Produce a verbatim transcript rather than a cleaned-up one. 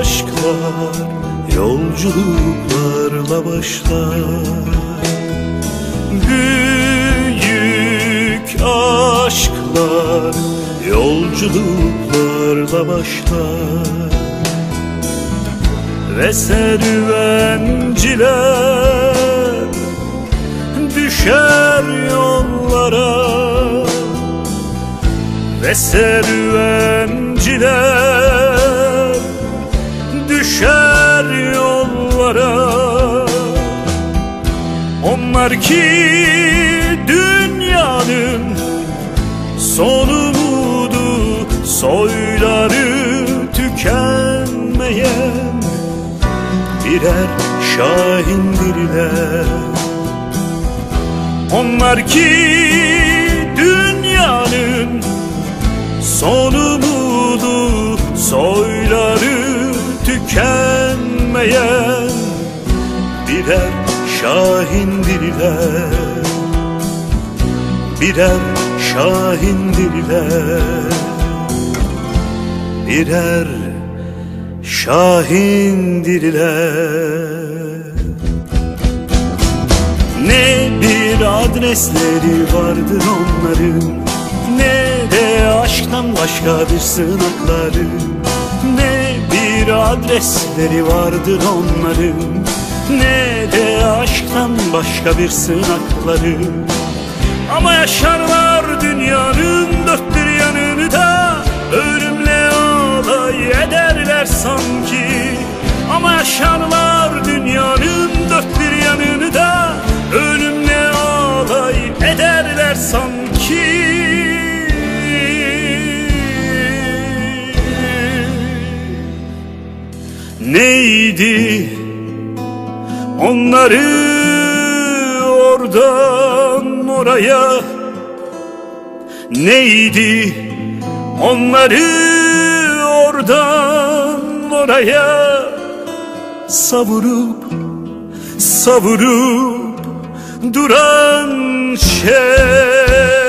aşklar yolculuklarla başlar. Büyük aşklar yolculuklarla başlar. Ve serüvenciler düşer yollara. Ve serüvenciler düşer yollara. Onlar ki dünyanın son umudu, soyları tükenmeyen birer şahindirler. Onlar ki dünyanın son umudu, soyları tükenmeyen birer şahindirler. Birer şahindirler. Birer şahindirler. Ne bir adresleri vardır onların, ne de aşktan başka bir sığınakları. Ne bir adresleri vardır onların, ne de aşktan başka bir sığınakları. Ama yaşarlar dünyanın dört bir yanını da, ölümle alay ederler sanki. Ama yaşarlar dünyanın dört bir yanını da, ölümle alay ederler sanki. Neydi onları oradan oraya, neydi onları oradan oraya savurup savurup duran şey?